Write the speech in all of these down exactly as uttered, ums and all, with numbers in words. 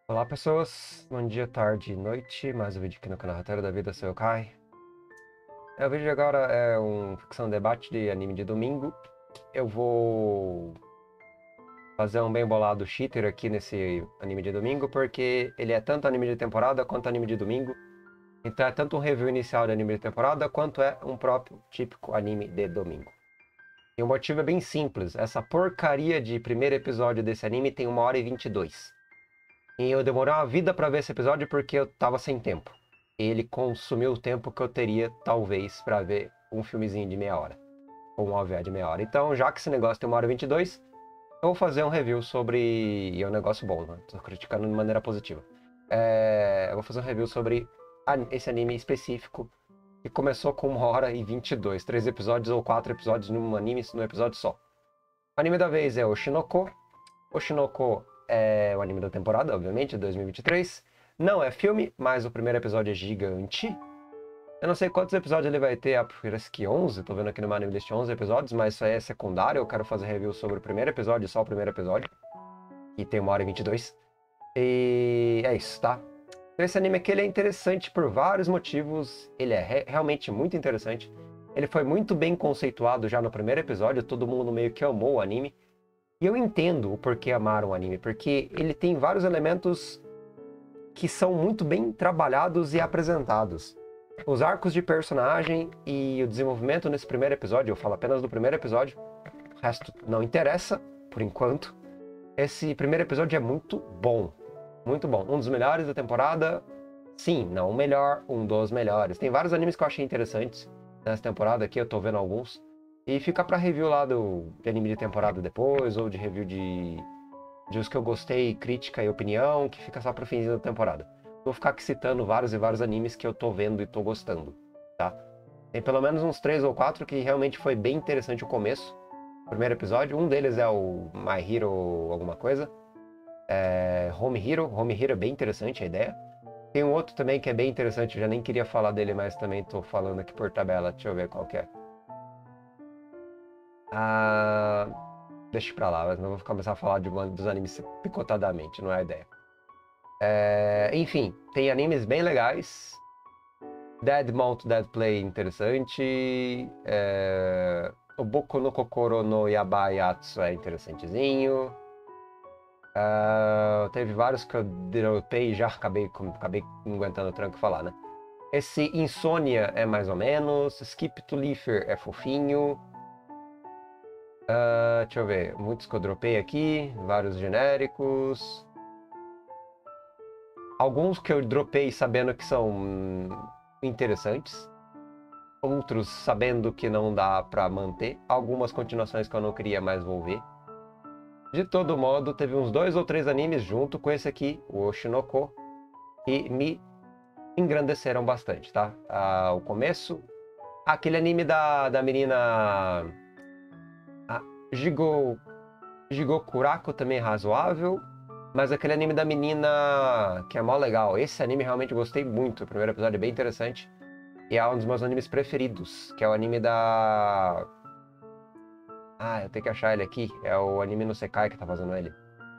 Olá pessoas, bom dia, tarde, noite, mais um vídeo aqui no canal Roteiro da Vida, sou eu, Kai. É, o vídeo de agora é um ficção debate de anime de domingo. Eu vou fazer um bem bolado cheater aqui nesse anime de domingo, porque ele é tanto anime de temporada quanto anime de domingo. Então é tanto um review inicial de anime de temporada, quanto é um próprio típico anime de domingo. E o motivo é bem simples, essa porcaria de primeiro episódio desse anime tem uma hora e vinte e dois. E eu demorei uma vida pra ver esse episódio porque eu tava sem tempo. Ele consumiu o tempo que eu teria, talvez, pra ver um filmezinho de meia hora. Ou um O V A de meia hora. Então, já que esse negócio tem uma hora e vinte e dois, eu vou fazer um review sobre... E é um negócio bom, né? Tô criticando de maneira positiva. É... Eu vou fazer um review sobre esse anime específico, que começou com uma hora e vinte e dois. Três episódios ou quatro episódios num anime, num episódio só. O anime da vez é Oshinoko. Oshinoko é o anime da temporada, obviamente, dois mil e vinte e três. Não é filme, mas o primeiro episódio é gigante. Eu não sei quantos episódios ele vai ter, parece que onze, tô vendo aqui no anime list onze episódios, mas isso aí é secundário, eu quero fazer review sobre o primeiro episódio, só o primeiro episódio, que tem uma hora e vinte e dois. E é isso, tá? Esse anime aqui ele é interessante por vários motivos, ele é re realmente muito interessante. Ele foi muito bem conceituado já no primeiro episódio, todo mundo meio que amou o anime. E eu entendo o porquê amaram o anime, porque ele tem vários elementos que são muito bem trabalhados e apresentados. Os arcos de personagem e o desenvolvimento nesse primeiro episódio, eu falo apenas do primeiro episódio, o resto não interessa, por enquanto. Esse primeiro episódio é muito bom, muito bom. Um dos melhores da temporada, sim, não o melhor, um dos melhores. Tem vários animes que eu achei interessantes nessa temporada aqui, eu tô vendo alguns. E fica pra review lá do de anime de temporada depois, ou de review de, de os que eu gostei, crítica e opinião, que fica só pro finzinho da temporada. Vou ficar aqui citando vários e vários animes que eu tô vendo e tô gostando, tá? Tem pelo menos uns três ou quatro que realmente foi bem interessante o começo. O primeiro episódio, um deles é o My Hero alguma coisa. É Home Hero, Home Hero é bem interessante a ideia. Tem um outro também que é bem interessante, eu já nem queria falar dele, mas também tô falando aqui por tabela, deixa eu ver qual que é. Ah, deixa pra lá, mas não vou começar a falar de uma, dos animes picotadamente, não é a ideia. É, enfim, tem animes bem legais. Dead Mount Dead Play interessante. É, o Boku no Kokoro no Yabai Atsu é interessantezinho. É, teve vários que eu dropei e já acabei, acabei não aguentando o tranco falar, né? Esse Insônia é mais ou menos. Skip to Leafer é fofinho. Uh, deixa eu ver, muitos que eu dropei aqui, vários genéricos. Alguns que eu dropei sabendo que são interessantes. Outros sabendo que não dá pra manter. Algumas continuações que eu não queria mais vou ver. De todo modo, teve uns dois ou três animes junto com esse aqui, o Oshinoko, que me engrandeceram bastante, tá? Uh, o começo, aquele anime da, da menina... Jigo, Jigokurako também é razoável, mas aquele anime da menina que é mó legal. Esse anime realmente gostei muito, o primeiro episódio é bem interessante. E é um dos meus animes preferidos, que é o anime da... Ah, eu tenho que achar ele aqui, é o anime no Sekai que tá fazendo ele.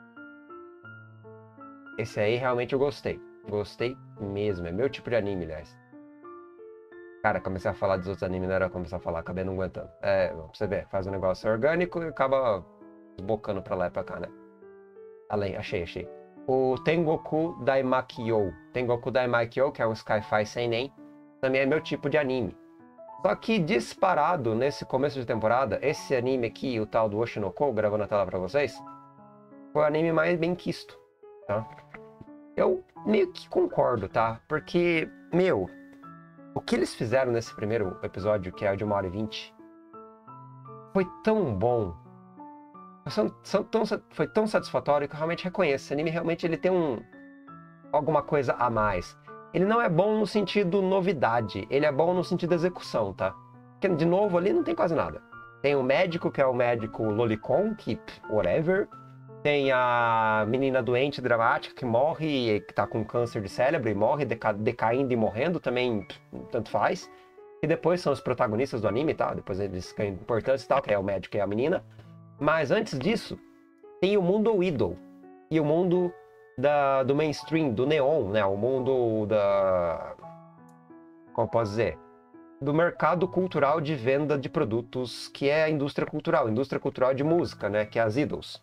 Esse aí realmente eu gostei, gostei mesmo, é meu tipo de anime, aliás. Cara, comecei a falar dos outros animes, não era começar a falar, acabei não aguentando. É, pra você ver, faz um negócio orgânico e acaba bocando pra lá e pra cá, né? Além, achei, achei. O Tengoku Daimakyo. Tengoku Daimakyo, que é um Sci-Fi seinen, também é meu tipo de anime. Só que disparado nesse começo de temporada, esse anime aqui, o tal do Oshinoko, gravando na tela pra vocês, foi o anime mais bem quisto, tá? Eu meio que concordo, tá? Porque, meu... O que eles fizeram nesse primeiro episódio, que é o de uma hora e vinte, foi tão bom, são, são tão, foi tão satisfatório que eu realmente reconheço. Esse anime realmente ele tem um, alguma coisa a mais. Ele não é bom no sentido novidade, ele é bom no sentido execução, tá? Porque, de novo, ali não tem quase nada. Tem o médico, que é o médico Lolicon, que, whatever. Tem a menina doente, dramática, que morre, que tá com câncer de cérebro e morre, deca decaindo e morrendo, também tanto faz. E depois são os protagonistas do anime, tá? Depois eles ganham importância e tal, que é o médico e a menina. Mas antes disso, tem o mundo Idol. E o mundo da, do mainstream, do neon, né? O mundo da... Como eu posso dizer? Do mercado cultural de venda de produtos, que é a indústria cultural, indústria cultural de música, né? Que é as idols.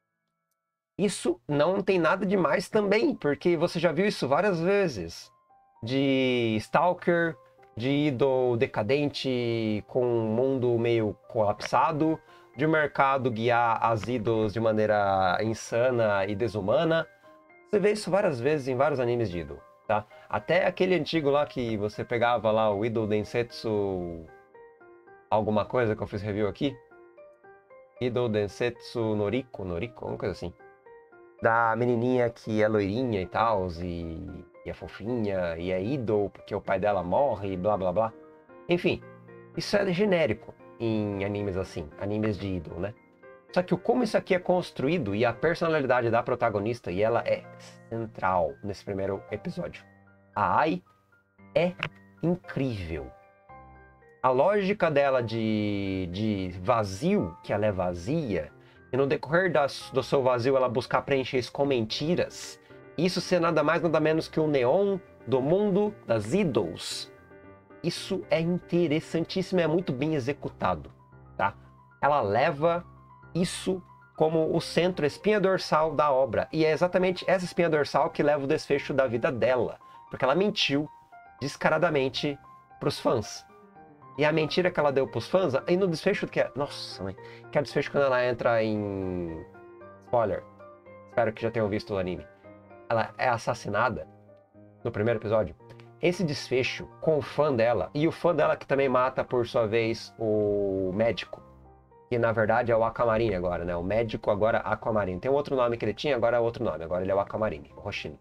Isso não tem nada demais também, porque você já viu isso várias vezes. De stalker, de idol decadente com um mundo meio colapsado, de mercado guiar as idols de maneira insana e desumana. Você vê isso várias vezes em vários animes de idol, tá? Até aquele antigo lá que você pegava lá, o Idol Densetsu... alguma coisa que eu fiz review aqui. Idol Densetsu Noriko, Noriko, alguma coisa assim. Da menininha que é loirinha e tal, e, e é fofinha, e é idol porque o pai dela morre, e blá blá blá. Enfim, isso é genérico em animes assim, animes de idol, né? Só que o como isso aqui é construído e a personalidade da protagonista, e ela é central nesse primeiro episódio. A Ai é incrível. A lógica dela de, de vazio, que ela é vazia, e no decorrer das, do seu vazio ela buscar preencher isso com mentiras, isso ser nada mais nada menos que o neon do mundo das idols. Isso é interessantíssimo e é muito bem executado, tá? Ela leva isso como o centro, a espinha dorsal da obra. E é exatamente essa espinha dorsal que leva o desfecho da vida dela. Porque ela mentiu descaradamente pros fãs. E a mentira que ela deu pros fãs, aí no desfecho que é... Nossa, mãe. Que é o desfecho quando ela entra em... Spoiler. Espero que já tenham visto o anime. Ela é assassinada no primeiro episódio. Esse desfecho com o fã dela, e o fã dela que também mata, por sua vez, o médico. Que na verdade é o Aquamarine agora, né? O médico agora Aquamarine. Tem um outro nome que ele tinha, agora é outro nome. Agora ele é o Aquamarine, o Hoshino.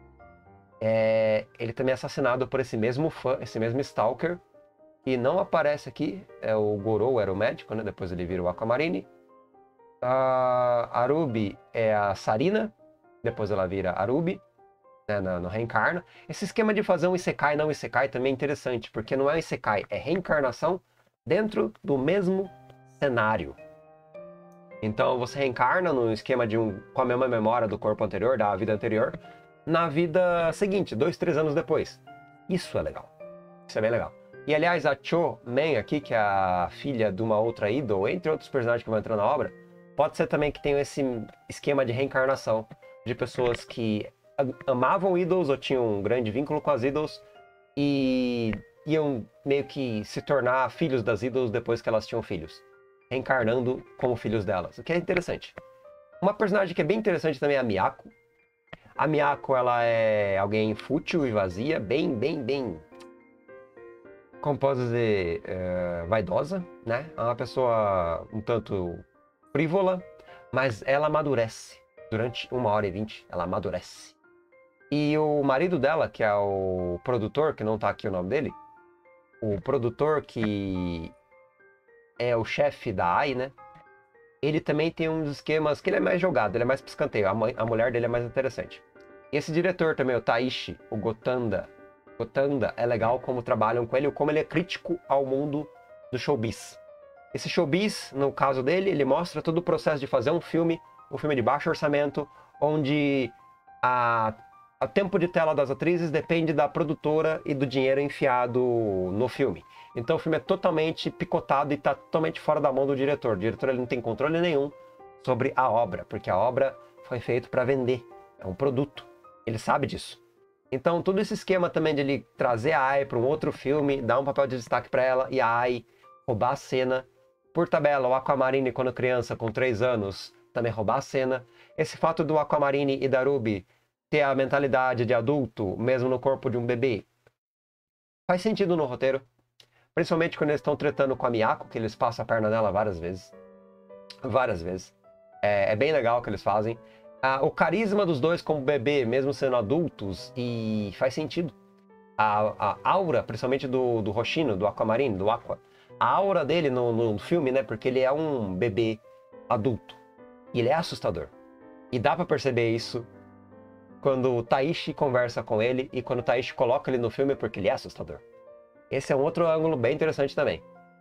É... Ele também é assassinado por esse mesmo fã, esse mesmo Stalker. E não aparece aqui, é o Gorou, era o médico, né? Depois ele vira o Aquamarine. A Arubi é a Sarina, depois ela vira Arubi, né? no, no reencarna. Esse esquema de fazer um Isekai não Isekai também é interessante, porque não é um Isekai, é reencarnação dentro do mesmo cenário. Então você reencarna no esquema de um com a mesma memória do corpo anterior, da vida anterior, na vida seguinte, dois, três anos depois. Isso é legal. Isso é bem legal. E aliás, a Cho Men aqui, que é a filha de uma outra idol, entre outros personagens que vão entrar na obra, pode ser também que tenham esse esquema de reencarnação de pessoas que amavam idols ou tinham um grande vínculo com as idols e iam meio que se tornar filhos das idols depois que elas tinham filhos, reencarnando como filhos delas, o que é interessante. Uma personagem que é bem interessante também é a Miyako. A Miyako, ela é alguém fútil e vazia, bem, bem, bem... como posso dizer, é, vaidosa, né? É uma pessoa um tanto frívola, mas ela amadurece. Durante uma hora e vinte, ela amadurece. E o marido dela, que é o produtor, que não tá aqui o nome dele, o produtor que é o chefe da Ai, né? Ele também tem uns esquemas que ele é mais jogado, ele é mais pro escanteio. A, mãe, a mulher dele é mais interessante. E esse diretor também, o Taishi, o Gotanda, Gotanda, é legal como trabalham com ele, como ele é crítico ao mundo do showbiz. Esse showbiz, no caso dele, ele mostra todo o processo de fazer um filme, um filme de baixo orçamento, onde a, a tempo de tela das atrizes depende da produtora e do dinheiro enfiado no filme. Então o filme é totalmente picotado e está totalmente fora da mão do diretor. O diretor ele não tem controle nenhum sobre a obra, porque a obra foi feita para vender, é um produto. Ele sabe disso. Então, todo esse esquema também de ele trazer a Ai para um outro filme, dar um papel de destaque para ela e a Ai roubar a cena. Por tabela, o Aquamarine, quando criança, com três anos, também roubar a cena. Esse fato do Aquamarine e da Ruby ter a mentalidade de adulto, mesmo no corpo de um bebê, faz sentido no roteiro. Principalmente quando eles estão tretando com a Miyako, que eles passam a perna nela várias vezes. Várias vezes. É, é bem legal o que eles fazem. Ah, o carisma dos dois como bebê, mesmo sendo adultos, e faz sentido. A, a aura, principalmente do, do Hoshino, do Aquamarine, do Aqua, a aura dele no, no filme, né? Porque ele é um bebê adulto. E ele é assustador. E dá pra perceber isso quando o Taishi conversa com ele e quando o Taishi coloca ele no filme, porque ele é assustador. Esse é um outro ângulo bem interessante também.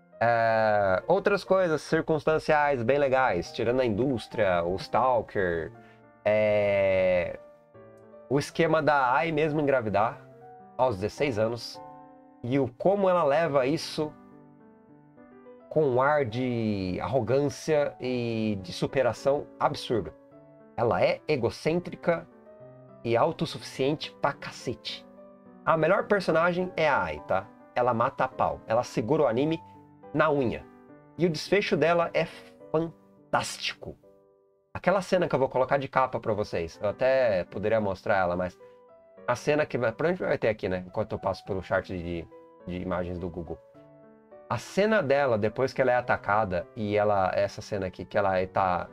É, outras coisas circunstanciais bem legais, tirando a indústria, o Stalker... É... o esquema da Ai mesmo engravidar aos dezesseis anos e o como ela leva isso com um ar de arrogância e de superação absurdo. Ela é egocêntrica e autossuficiente pra cacete. A melhor personagem é a Ai, tá? Ela mata a pau. Ela segura o anime na unha. E o desfecho dela é fantástico. Aquela cena que eu vou colocar de capa pra vocês. Eu até poderia mostrar ela, mas... A cena que... Provavelmente vai ter aqui, né? Enquanto eu passo pelo chart de, de imagens do Google. A cena dela, depois que ela é atacada, e ela... Essa cena aqui, que ela tá...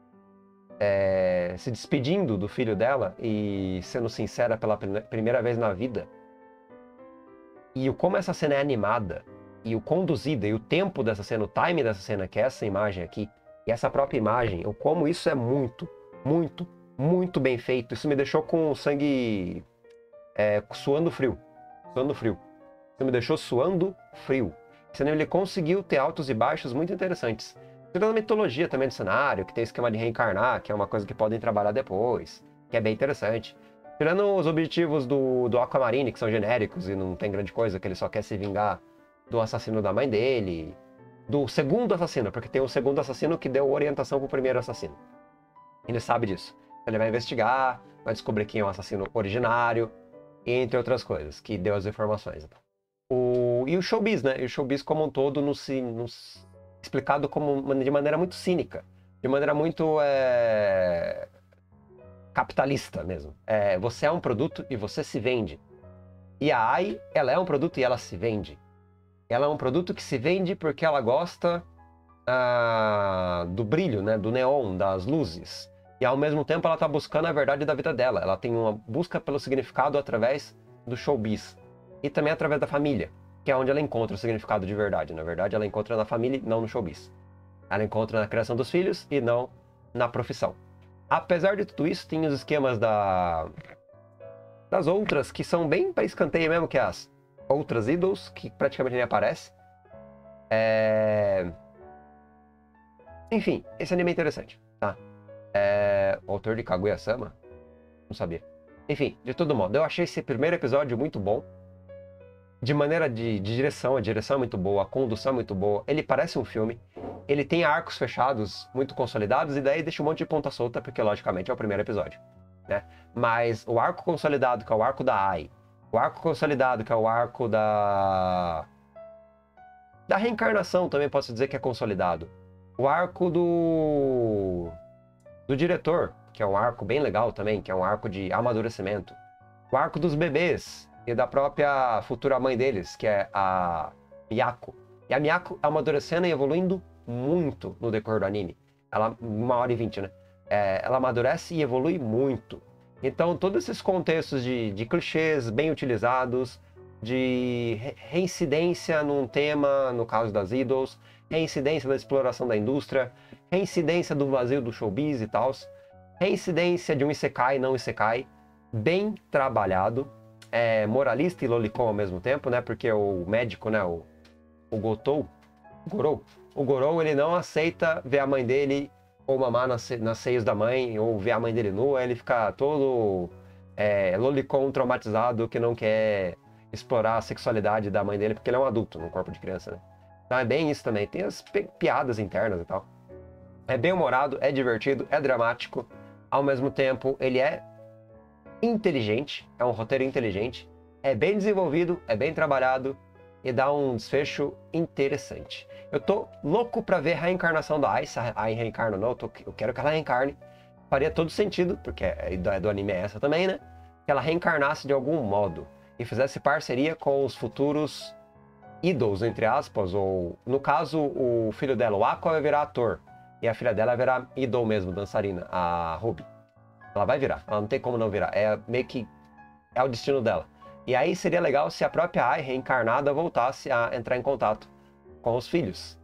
É, se despedindo do filho dela e sendo sincera pela primeira vez na vida. E o como essa cena é animada, e o conduzida, e o tempo dessa cena, o time dessa cena, que é essa imagem aqui, e essa própria imagem, o como isso é muito, muito, muito bem feito. Isso me deixou com o sangue é, suando frio. Suando frio. Isso me deixou suando frio. Esse anime, ele conseguiu ter altos e baixos muito interessantes. Tirando a mitologia também do cenário, que tem o esquema de reencarnar, que é uma coisa que podem trabalhar depois, que é bem interessante. Tirando os objetivos do, do Aquamarine, que são genéricos e não tem grande coisa, que ele só quer se vingar do assassino da mãe dele, do segundo assassino, porque tem um segundo assassino que deu orientação pro primeiro assassino. Ele sabe disso. Ele vai investigar, vai descobrir quem é o assassino originário, entre outras coisas, que deu as informações. O, e o showbiz, né? E o showbiz como um todo nos... nos explicado como, de maneira muito cínica, de maneira muito é, capitalista mesmo. É, você é um produto e você se vende. E a Ai, ela é um produto e ela se vende. Ela é um produto que se vende porque ela gosta ah, do brilho, né, do neon, das luzes. E ao mesmo tempo ela está buscando a verdade da vida dela. Ela tem uma busca pelo significado através do showbiz. E também através da família, que é onde ela encontra o significado de verdade. Na verdade, ela encontra na família e não no showbiz. Ela encontra na criação dos filhos e não na profissão. Apesar de tudo isso, tem os esquemas da... das outras, que são bem para escanteio mesmo, que é as outras idols, que praticamente nem aparece. É... Enfim, esse anime é interessante, tá? É... O autor de Kaguya-sama? Não sabia. Enfim, de todo modo, eu achei esse primeiro episódio muito bom. De maneira de, de direção, a direção é muito boa, a condução é muito boa, ele parece um filme, ele tem arcos fechados, muito consolidados, e daí deixa um monte de ponta solta, porque logicamente é o primeiro episódio, né? Mas o arco consolidado, que é o arco da Ai, o arco consolidado, que é o arco da... da reencarnação, também posso dizer que é consolidado. O arco do... do diretor, que é um arco bem legal também, que é um arco de amadurecimento. O arco dos bebês, e da própria futura mãe deles, que é a Miyako. E a Miyako amadurecendo e evoluindo muito no decorrer do anime. Ela, uma hora e vinte, né? É, ela amadurece e evolui muito. Então, todos esses contextos de, de clichês bem utilizados, de re reincidência num tema, no caso das idols, reincidência da exploração da indústria, reincidência do vazio do showbiz e tal, reincidência de um isekai e não isekai, bem trabalhado. É, moralista e lolicon ao mesmo tempo, né? Porque o médico, né? O, o Gotou, Gorou, o Gorou, ele não aceita ver a mãe dele ou mamar nas, nas seios da mãe, ou ver a mãe dele nua, ele fica todo é, lolicon traumatizado que não quer explorar a sexualidade da mãe dele, porque ele é um adulto no corpo de criança, né? Então é bem isso também, tem as piadas internas e tal. É bem humorado, é divertido, é dramático, ao mesmo tempo ele é inteligente, é um roteiro inteligente, é bem desenvolvido, é bem trabalhado e dá um desfecho interessante. Eu tô louco pra ver a reencarnação da Ai, se a Ai reencarna ou não, eu, tô, eu quero que ela reencarne. Faria todo sentido, porque é do, do anime é essa também, né? Que ela reencarnasse de algum modo e fizesse parceria com os futuros idols, entre aspas, ou no caso o filho dela, o Aqua, vai virar ator e a filha dela vai virar idol mesmo, dançarina, a Ruby. Ela vai virar, ela não tem como não virar, é meio que é o destino dela. E aí seria legal se a própria Ai reencarnada voltasse a entrar em contato com os filhos,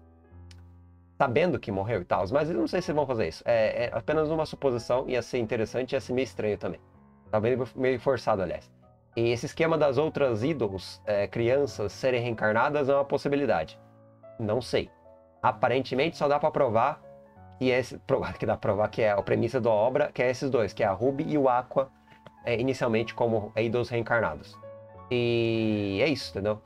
sabendo que morreu e tal, mas eu não sei se vão fazer isso. É, é apenas uma suposição, ia ser interessante, ia ser meio estranho também. Talvez meio forçado, aliás. E esse esquema das outras idols, é, crianças, serem reencarnadas é uma possibilidade. Não sei. Aparentemente só dá pra provar que, esse, provar, que dá pra provar que é a premissa da obra, que é esses dois, que é a Ruby e o Aqua é, inicialmente como idols reencarnados. E é isso, entendeu?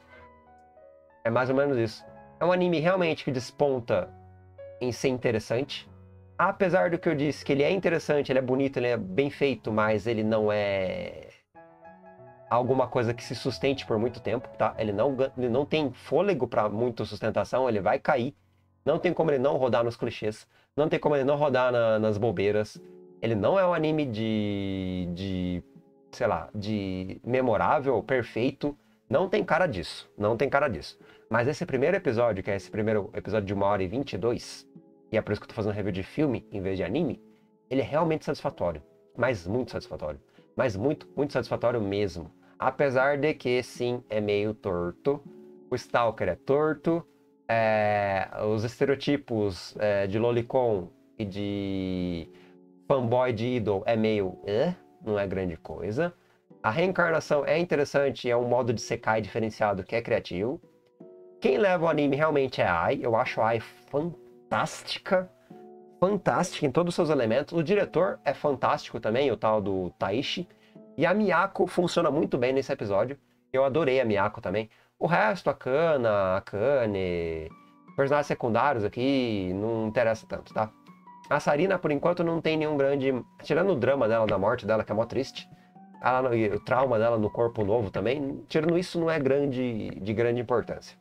É mais ou menos isso. É um anime realmente que desponta em ser interessante. Apesar do que eu disse, que ele é interessante, ele é bonito, ele é bem feito, mas ele não é alguma coisa que se sustente por muito tempo, tá? Ele não, ele não tem fôlego para muita sustentação, ele vai cair. Não tem como ele não rodar nos clichês. Não tem como ele não rodar na, nas bobeiras. Ele não é um anime de, de, sei lá, de memorável, perfeito. Não tem cara disso. Não tem cara disso. Mas esse primeiro episódio, que é esse primeiro episódio de uma hora e vinte e dois, e é por isso que eu tô fazendo review de filme em vez de anime, ele é realmente satisfatório. Mas muito satisfatório. Mas muito, muito satisfatório mesmo. Apesar de que, sim, é meio torto. O Stalker é torto. É, os estereotipos é, de lolicon e de fanboy de idol é meio... Eh, não é grande coisa. A reencarnação é interessante, é um modo de sekai diferenciado que é criativo. Quem leva o anime realmente é a Ai. Eu acho a Ai fantástica. Fantástica em todos os seus elementos. O diretor é fantástico também, o tal do Taishi. E a Miyako funciona muito bem nesse episódio. Eu adorei a Miyako também. O resto, a Kana, a Kane, personagens secundários aqui, não interessa tanto, tá? A Sarina, por enquanto, não tem nenhum grande... Tirando o drama dela, da morte dela, que é mó triste. Ela, e o trauma dela no corpo novo também. Tirando isso, não é grande, de grande importância.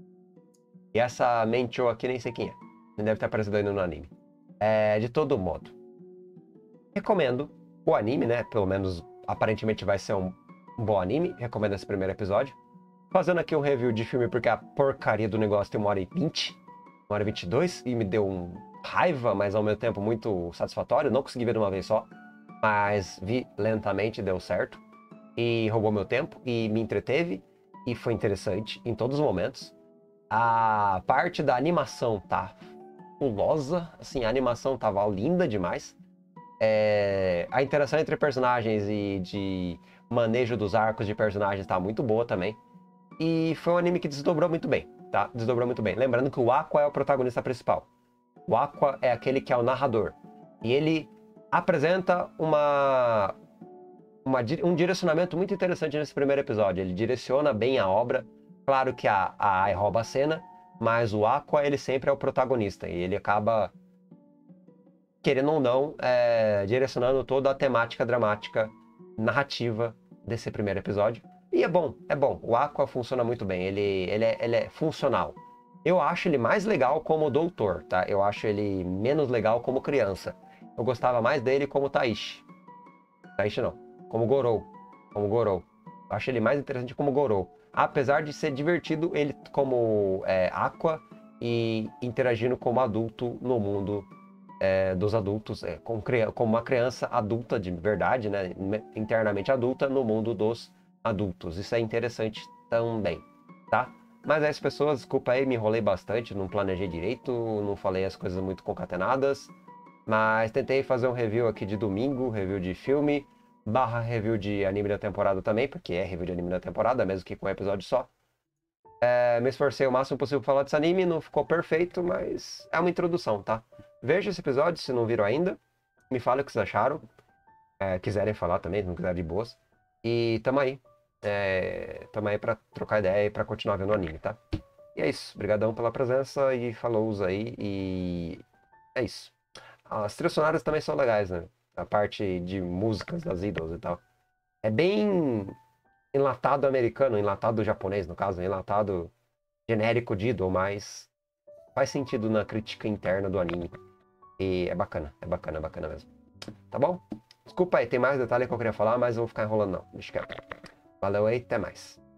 E essa Mencho aqui, nem sei quem é. Não deve estar aparecendo ainda no anime. É, de todo modo, recomendo o anime, né? Pelo menos, aparentemente vai ser um, um bom anime. Recomendo esse primeiro episódio. Fazendo aqui um review de filme porque a porcaria do negócio tem uma hora e vinte, uma hora e vinte e dois, e me deu um raiva, mas ao mesmo tempo muito satisfatório. Não consegui ver de uma vez só, mas vi lentamente, deu certo. E roubou meu tempo, e me entreteve, e foi interessante em todos os momentos. A parte da animação tá fabulosa, assim, a animação tava linda demais. É... A interação entre personagens e de manejo dos arcos de personagens tá muito boa também. E foi um anime que desdobrou muito bem, tá? Desdobrou muito bem. Lembrando que o Aqua é o protagonista principal. O Aqua é aquele que é o narrador. E ele apresenta uma, uma, um direcionamento muito interessante nesse primeiro episódio. Ele direciona bem a obra. Claro que a, a Ai rouba a cena, mas o Aqua, ele sempre é o protagonista. E ele acaba, querendo ou não, é, direcionando toda a temática dramática, narrativa desse primeiro episódio. E é bom, é bom. O Aqua funciona muito bem, ele, ele, é, ele é funcional. Eu acho ele mais legal como doutor, tá? Eu acho ele menos legal como criança. Eu gostava mais dele como Taishi. Taishi não, como Gorou. Como Gorou. Eu acho ele mais interessante como Gorou. Apesar de ser divertido ele como é, Aqua e interagindo como adulto no mundo é, dos adultos. É, como, como uma criança adulta de verdade, né? Internamente adulta no mundo dos adultos. Isso é interessante também, tá? Mas as pessoas, desculpa aí, me enrolei bastante, não planejei direito, não falei as coisas muito concatenadas, mas tentei fazer um review aqui de domingo, review de filme, barra review de anime da temporada também, porque é review de anime da temporada, mesmo que com um episódio só. É, me esforcei o máximo possível pra falar desse anime, não ficou perfeito, mas é uma introdução, tá? Veja esse episódio, se não viram ainda, me fale o que vocês acharam, é, quiserem falar também, se não quiserem de boas, e tamo aí. É, tamo aí pra trocar ideia e pra continuar vendo o anime, tá? E é isso. Obrigadão pela presença e falou aí. E é isso. As trilhas sonoras também são legais, né? A parte de músicas das idols e tal. É bem enlatado americano, enlatado japonês, no caso, enlatado genérico de idol, mas faz sentido na crítica interna do anime. E é bacana, é bacana, é bacana mesmo. Tá bom? Desculpa aí, tem mais detalhe que eu queria falar, mas eu vou ficar enrolando não. Deixa quieto. Valeu aí, até mais.